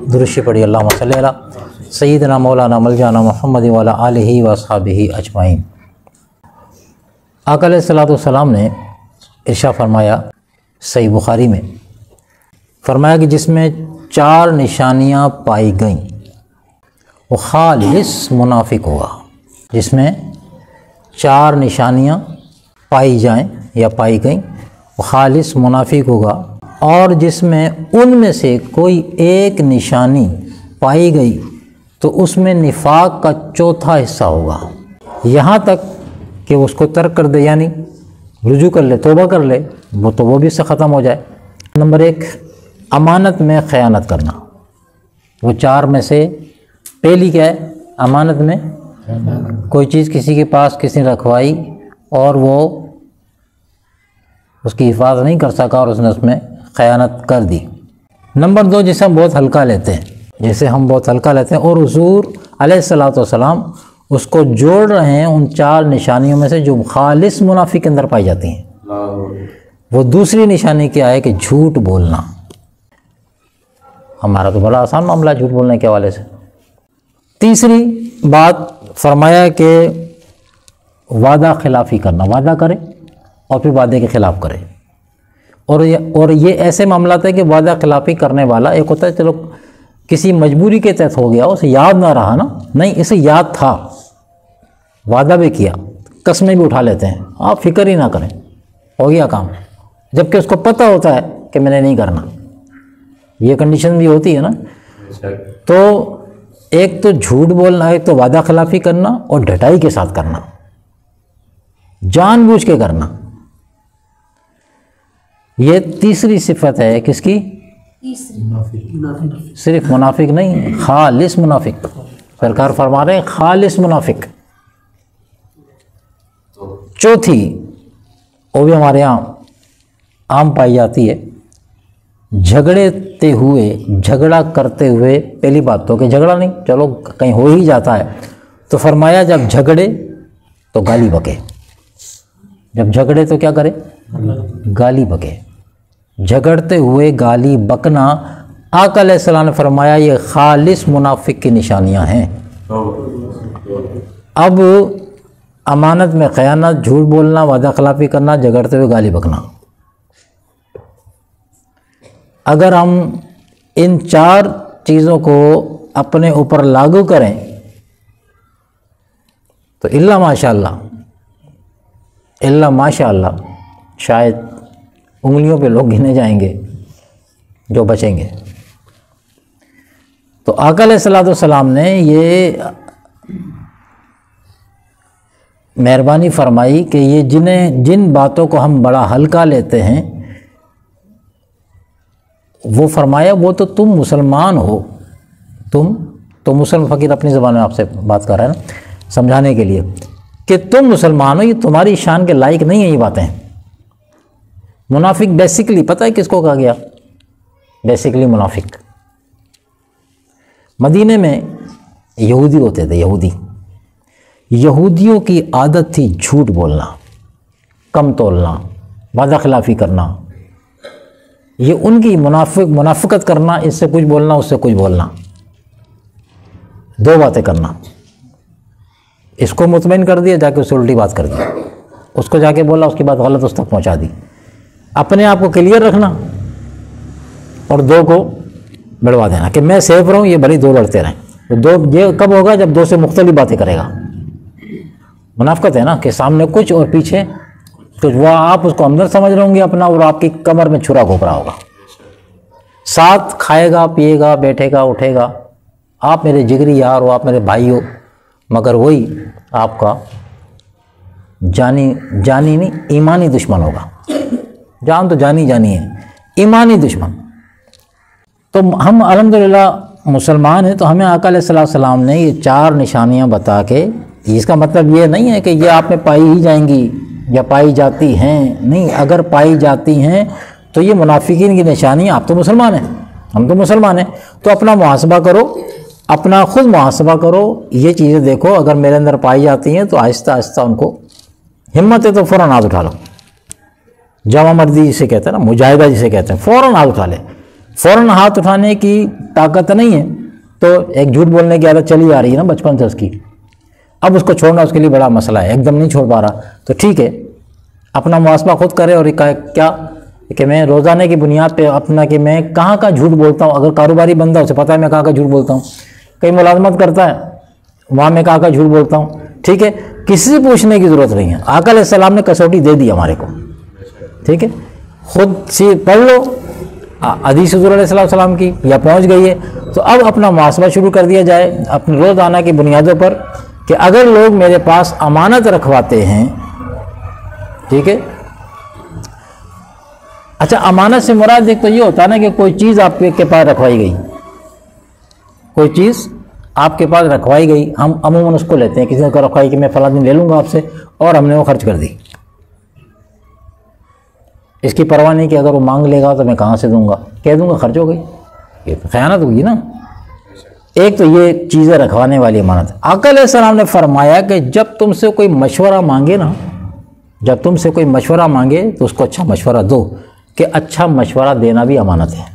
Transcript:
درشی پڑھی اللہم صلی علی سیدنا مولانا ملجانا محمد وعلی آلہ و اصحابہ اجمعین۔ آقا علیہ الصلوۃ والسلام نے ارشاد فرمایا صحیح بخاری میں، فرمایا کہ جس میں 4 نشانیاں پائی گئیں وہ خالص منافق ہوگا۔ جس میں 4 نشانیاں پائی جائیں یا پائی گئیں وہ خالص منافق ہوگا، اور جس میں ان میں سے کوئی ایک نشانی پائی گئی تو اس میں نفاق کا 4تھا حصہ ہوگا، یہاں تک کہ اس کو ترک کر دے، یعنی رجوع کر لے، توبہ کر لے، وہ بھی اس سے ختم ہو جائے۔ نمبر 1، امانت میں خیانت کرنا۔ وہ 4 میں سے پہلی کیا ہے؟ امانت میں کوئی چیز کسی کے پاس کسی نے رکھوائی اور وہ اس کی حفاظت نہیں کر سکا اور اس نے اس میں خیانت کر دی۔ نمبر 2، جسے ہم بہت ہلکا لیتے ہیں، اور حضور علیہ الصلوۃ والسلام اس کو جوڑ رہے ہیں ان 4 نشانیوں میں سے جو خالص منافق کے اندر پائی جاتی ہیں۔ وہ دوسری نشانی کیا ہے کہ جھوٹ بولنا۔ ہمارا تو بڑا آسان معاملہ ہے جھوٹ بولنے کے حوالے سے۔ تیسری بات فرمایا کہ وعدہ خلافی کرنا، وعدہ کرے اور پھر وعدے کے خلاف کرے، اور یہ ایسے معاملات ہے کہ وعدہ خلافی کرنے والا ایک ہوتا ہے چلو کسی مجبوری کے تحت ہو گیا، اسے یاد نہ رہا نا، نہیں اسے یاد تھا، وعدہ بھی کیا، قسمیں بھی اٹھا لیتے ہیں، آپ فکر ہی نہ کریں، ہو گیا کام، جبکہ اس کو پتہ ہوتا ہے کہ میں نے نہیں کرنا۔ یہ کنڈیشن بھی ہوتی ہے نا۔ تو ایک تو جھوٹ بولنا، ایک تو وعدہ خلافی کرنا، اور ڈٹائی کے ساتھ کرنا، جان بوجھ کے کرنا۔ یہ تیسری صفت ہے کس کی؟ صرف منافق نہیں، خالص منافق۔ سرکار فرما رہے ہیں خالص منافق۔ چوتھی، وہ بھی ہمارے یہاں عام پائی جاتی ہے، جھگڑا کرتے ہوئے، پہلی بات تو کہ جھگڑا نہیں، چلو کہیں ہو ہی جاتا ہے، تو فرمایا جب جھگڑے تو گالی بکے۔ جب جھگڑے تو کیا کرے؟ گالی بکے۔ جھگڑتے ہوئے گالی بکنا، آقا علیہ السلام نے فرمایا یہ خالص منافق کی نشانیاں ہیں۔ اب امانت میں خیانت، جھوٹ بولنا، وعدہ خلافی کرنا، جھگڑتے ہوئے گالی بکنا، اگر ہم ان 4 چیزوں کو اپنے اوپر لاگو کریں تو الا ماشاء اللہ شاید انگلیوں پہ لوگ گنے جائیں گے جو بچیں گے۔ تو آقا علیہ الصلوۃ والسلام نے یہ مہربانی فرمائی کہ یہ جن باتوں کو ہم بڑا ہلکا لیتے ہیں، وہ فرمایا وہ تو تم مسلمان ہو، تم مسلم، فقیر اپنی زبان میں آپ سے بات کر رہا ہے نا سمجھانے کے لیے کہ تم مسلمان ہو، یہ تمہاری شان کے لائق نہیں ہیں یہ باتیں۔ منافق بیسیکلی پتہ ہے کس کو کہا گیا؟ بیسیکلی منافق مدینے میں یہودی ہوتے تھے، یہودیوں کی عادت تھی جھوٹ بولنا، کم تولنا، وعدہ خلافی کرنا، یہ ان کی منافقت کرنا، اس سے کچھ بولنا اس سے کچھ بولنا، 2 باتیں کرنا، اس کو مطمئن کر دیا، جا کے اس سے الٹی بات کر دی، اس کو جا کے بولا، اس کی بات غلط اس تک پہنچا دی، اپنے آپ کو کلیئر رکھنا اور 2 کو بڑھوا دینا کہ میں سیف رہوں، یہ بھلی 2 لڑتے رہیں۔ یہ کب ہوگا؟ جب 2 سے مختلف باتیں کرے گا۔ منافقت ہے نا کہ سامنے کچھ اور پیچھے کچھ، وہ آپ اس کو اندر سمجھ رہے ہوں گے اپنا، اور آپ کی کمر میں چھرا گھونپ رہا ہوگا، ساتھ کھائے گا، پیے گا، بیٹھے گا، اٹھے گا، آپ میرے جگری یار ہو، آپ میرے بھائی ہو، مگر وہی آپ کا جانی نہیں ایمانی دشمن ہوگا۔ جان تو جانی ہے، ایمانی دشمن۔ تو ہم الحمدللہ مسلمان ہیں، تو ہمیں آقا علیہ السلام نے یہ 4 نشانیاں بتا کے، اس کا مطلب یہ نہیں ہے کہ یہ آپ میں پائی ہی جائیں گی یا پائی جاتی ہیں، نہیں، اگر پائی جاتی ہیں تو یہ منافقین کی نشانیاں، آپ تو مسلمان ہیں، ہم تو مسلمان ہیں، تو اپنا محاسبہ کرو، اپنا خود محاسبہ کرو، یہ چیزیں دیکھو، اگر میرے اندر پائی جاتی ہیں تو آہستہ آہستہ ان کو، ہمت ہے تو فوراً ہاتھ اٹھا لو، جامع مردی جسے کہتے ہیں نا، مجاہدہ جسے کہتے ہیں، فوراً ہاتھ اٹھا لے، फ़ौरन हाथ उठाने की ताकत नहीं है, तो एक झूठ बोलने की आदत चली आ रही है ना बचपन से उसकी, अब उसको छोड़ना उसके लिए बड़ा मसला है, एकदम नहीं छोड़ पा रहा। तो ठीक है, अपना मुहासबा खुद करे और क्या कि मैं रोज़ाने की बुनियाद पे अपना कि मैं कहाँ का झूठ बोलता हूँ। अगर कारोबारी बंदा उसे पता है मैं कहाँ का झूठ बोलता हूँ, कहीं मुलाजमत करता है वहाँ मैं कहाँ का झूठ बोलता हूँ, ठीक है, किसी से पूछने की ज़रूरत नहीं है। आका अलैहिस्सलाम ने कसौटी दे दी हमारे को, ठीक है, खुद से पढ़ लो हदीस हुज़ूर अलैहिस्सलाम की, या पहुँच गई है तो अब अपना मुहासबा शुरू कर दिया जाए अपनी रोज़ाना की बुनियादों पर कि अगर लोग मेरे पास अमानत रखवाते हैं, ठीक है। अच्छा, अमानत से मुराद एक तो ये होता है ना कि कोई चीज़ आपके पास रखवाई गई, कोई चीज़ आपके पास रखवाई गई, हम अमूमन उसको लेते हैं, किसी ने को रखवाई कि मैं फला दिन ले लूँगा आपसे, और हमने वो खर्च कर दी, इसकी परवाह नहीं कि अगर वो मांग लेगा तो मैं कहाँ से दूंगा, कह दूंगा खर्च हो गई, ये तो खयानत होगी ना। एक तो ये चीज़ें रखवाने वाली अमानत। आका अलैहिस्सलाम ने फरमाया कि जब तुमसे कोई मशवरा मांगे ना, जब तुमसे कोई मशवरा मांगे तो उसको अच्छा मशवरा दो, कि अच्छा मशवरा देना भी अमानत है।